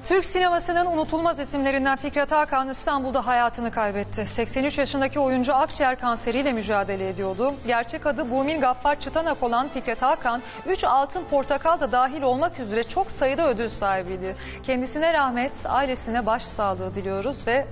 Türk sinemasının unutulmaz isimlerinden Fikret Hakan İstanbul'da hayatını kaybetti. 83 yaşındaki oyuncu akciğer kanseriyle mücadele ediyordu. Gerçek adı Bumin Gaffar Çıtanak olan Fikret Hakan, 3 altın portakal da dahil olmak üzere çok sayıda ödül sahibiydi. Kendisine rahmet, ailesine başsağlığı diliyoruz ve